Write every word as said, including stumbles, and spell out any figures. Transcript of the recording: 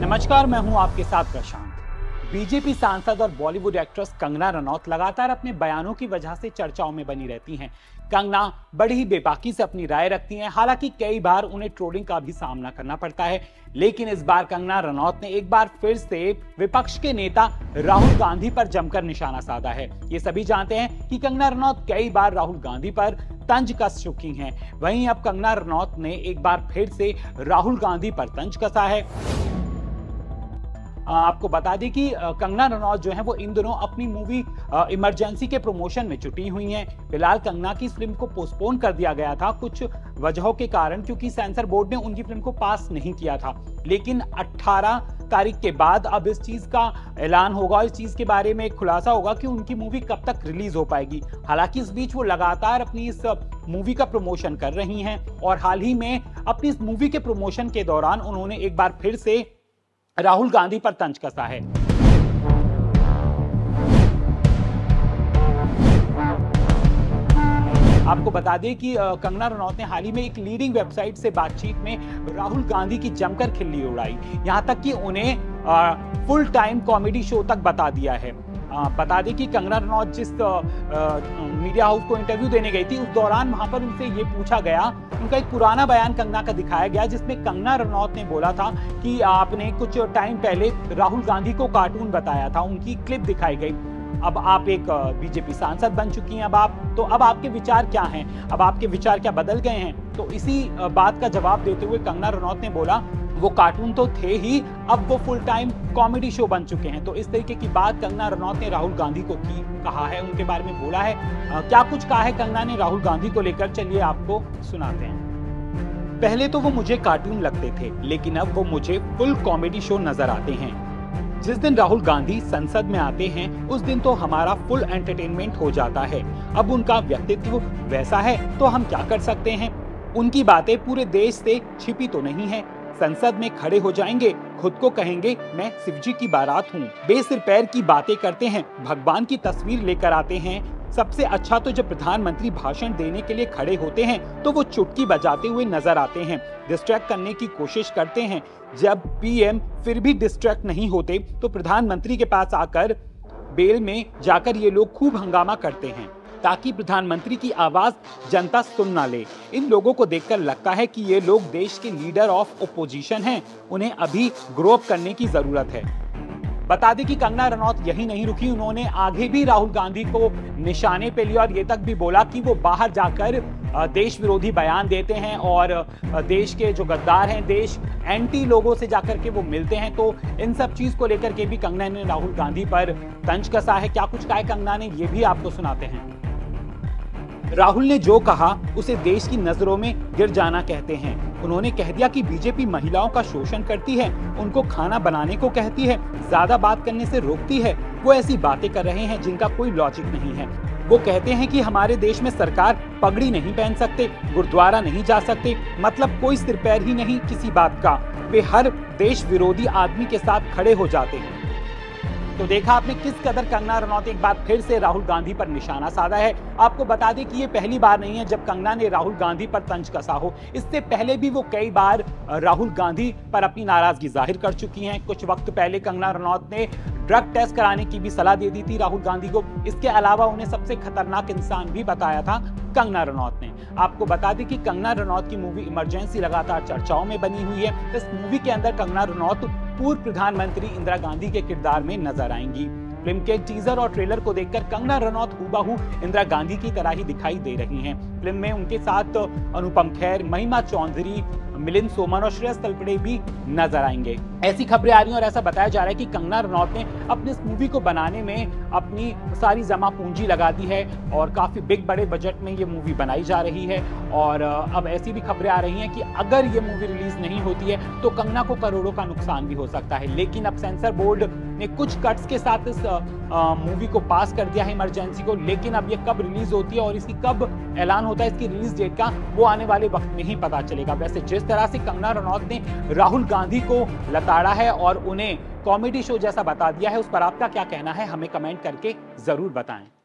नमस्कार, मैं हूं आपके साथ प्रशांत। बीजेपी सांसद और बॉलीवुड एक्ट्रेस कंगना रनौत लगातार अपने बयानों की वजह से चर्चाओं में बनी रहती हैं। कंगना बड़ी ही बेबाकी से अपनी राय रखती हैं, हालांकि कई बार उन्हें ट्रोलिंग का भी सामना करना पड़ता है। लेकिन इस बार कंगना रनौत ने एक बार फिर से विपक्ष के नेता राहुल गांधी पर जमकर निशाना साधा है। ये सभी जानते हैं कि कंगना रनौत कई बार राहुल गांधी पर तंज कस चुकी हैं। वहीं अब कंगना रनौत ने एक बार फिर से राहुल गांधी पर तंज कसा है। आपको बता दें कि कंगना रनौत जो है वो इन दिनों अपनी मूवी इमरजेंसी के प्रमोशन में जुटी हुई हैं। फिलहाल कंगना की फिल्म को पोस्टपोन कर दिया गया था कुछ वजहों के कारण, क्योंकि सेंसर बोर्ड ने उनकी फिल्म को पास नहीं किया था। लेकिन अठारह तारीख के बाद अब इस चीज का ऐलान होगा, इस चीज के बारे में एक खुलासा होगा कि उनकी मूवी कब तक रिलीज हो पाएगी। हालांकि इस बीच वो लगातार अपनी इस मूवी का प्रमोशन कर रही हैं और हाल ही में अपनी इस मूवी के प्रमोशन के दौरान उन्होंने एक बार फिर से राहुल गांधी पर तंज कसा है। आपको बता दें कि कंगना रनौत ने हाल ही में एक लीडिंग वेबसाइट से बातचीत में राहुल गांधी की जमकर खिल्ली उड़ाई, यहां तक कि उन्हें फुल टाइम कॉमेडी शो तक बता दिया है। आ, बता दें कि कंगना रनौत जिस मीडिया हाउस को इंटरव्यू देने गई थी, उस दौरान वहां पर उनसे ये पूछा गया, उनका एक पुराना बयान कंगना का दिखाया गया, जिसमें कंगना रनौत ने बोला था कि आपने कुछ टाइम पहले राहुल गांधी को कार्टून बताया था, उनकी क्लिप दिखाई गई। अब आप एक बीजेपी सांसद बन चुकी हैं, अब आप तो अब आपके विचार क्या हैं, अब आपके विचार क्या बदल गए हैं? तो इसी बात का जवाब देते हुए कंगना रनौत ने बोला, वो कार्टून तो थे ही, अब वो फुल टाइम कॉमेडी शो बन चुके हैं। तो इस तरीके की बात कंगना रनौत ने राहुल गांधी को की कहा है, उनके बारे में बोला है। आ, क्या कुछ कहा है कंगना ने राहुल गांधी को लेकर, चलिए आपको सुनाते हैं। पहले तो वो मुझे कार्टून लगते थे, लेकिन अब वो मुझे फुल कॉमेडी शो नजर आते हैं। जिस दिन राहुल गांधी संसद में आते हैं, उस दिन तो हमारा फुल एंटरटेनमेंट हो जाता है। अब उनका व्यक्तित्व वैसा है तो हम क्या कर सकते हैं? उनकी बातें पूरे देश से छिपी तो नहीं है। संसद में खड़े हो जाएंगे, खुद को कहेंगे मैं शिवजी की बारात हूँ, बेसिर पैर की बातें करते हैं, भगवान की तस्वीर लेकर आते हैं। सबसे अच्छा तो जब प्रधानमंत्री भाषण देने के लिए खड़े होते हैं तो वो चुटकी बजाते हुए नजर आते हैं, डिस्ट्रैक्ट करने की कोशिश करते हैं। जब पीएम फिर भी डिस्ट्रैक्ट नहीं होते तो प्रधानमंत्री के पास आकर बेल में जाकर ये लोग खूब हंगामा करते हैं, ताकि प्रधानमंत्री की आवाज जनता सुन ना ले। इन लोगों को देखकर लगता है कि ये लोग देश के लीडर ऑफ ओपोजिशन हैं, उन्हें अभी ग्रो अप करने की जरूरत है। बता दें कि कंगना रनौत यही नहीं रुकी, उन्होंने आगे भी राहुल गांधी को निशाने पे लिया और ये तक भी बोला कि वो बाहर जाकर देश विरोधी बयान देते हैं और देश के जो गद्दार हैं, देश एंटी लोगों से जाकर के वो मिलते हैं। तो इन सब चीज को लेकर के भी कंगना ने राहुल गांधी पर तंज कसा है। क्या कुछ कहा कंगना ने, ये भी आपको सुनाते हैं। राहुल ने जो कहा उसे देश की नजरों में गिर जाना कहते हैं। उन्होंने कह दिया कि बीजेपी महिलाओं का शोषण करती है, उनको खाना बनाने को कहती है, ज्यादा बात करने से रोकती है। वो ऐसी बातें कर रहे हैं जिनका कोई लॉजिक नहीं है। वो कहते हैं कि हमारे देश में सरकार पगड़ी नहीं पहन सकते, गुरुद्वारा नहीं जा सकते, मतलब कोई सिर पैर ही नहीं किसी बात का। वे हर देश विरोधी आदमी के साथ खड़े हो जाते हैं। तो देखा आपने किस कदर कंगना रनौत एक बार फिर से राहुल गांधी पर निशाना साधा है। आपको बता दें कि ये पहली बार नहीं है जब कंगना ने राहुल गांधी पर तंज कसा हो। इससे पहले भी वो कई बार राहुल गांधी पर अपनी नाराजगी जाहिर कर चुकी हैं। कुछ वक्त पहले कंगना रनौत ने ड्रग टेस्ट कराने की भी सलाह दे दी थी राहुल गांधी को। इसके अलावा उन्हें सबसे खतरनाक इंसान भी बताया था कंगना रनौत ने। आपको बता दें कि कंगना रनौत की मूवी इमरजेंसी लगातार चर्चाओं में बनी हुई है। इस मूवी के अंदर कंगना रनौत पूर्व प्रधानमंत्री इंदिरा गांधी के किरदार में नजर आएंगी। फिल्म के टीजर और ट्रेलर को देखकर कंगना रनौत हूबहू इंदिरा गांधी की तरह ही दिखाई दे रही हैं। फिल्म में उनके साथ अनुपम खेर, महिमा चौधरी, मिलिंद सोमन और श्रेयस तलपड़े भी नजर आएंगे। ऐसी खबरें आ रही हैं और ऐसा बताया जा रहा है कि कंगना रनौत ने अपनी इस मूवी को बनाने में अपनी सारी जमा पूंजी लगा दी है और काफी बिग बड़े बजट में ये मूवी बनाई जा रही है। और अब ऐसी भी खबरें आ रही हैं कि अगर ये मूवी रिलीज नहीं होती है तो कंगना को करोड़ों का नुकसान भी हो सकता है। लेकिन अब सेंसर बोर्ड ने कुछ कट्स के साथ इस मूवी को पास कर दिया है, इमरजेंसी को। लेकिन अब ये कब रिलीज होती है और इसकी कब ऐलान होता है इसकी रिलीज डेट का, वो आने वाले वक्त में ही पता चलेगा। वैसे जिस तरह से कंगना रनौत ने राहुल गांधी को लताड़ा है और उन्हें कॉमेडी शो जैसा बता दिया है, उस पर आपका क्या कहना है, हमें कमेंट करके जरूर बताएं।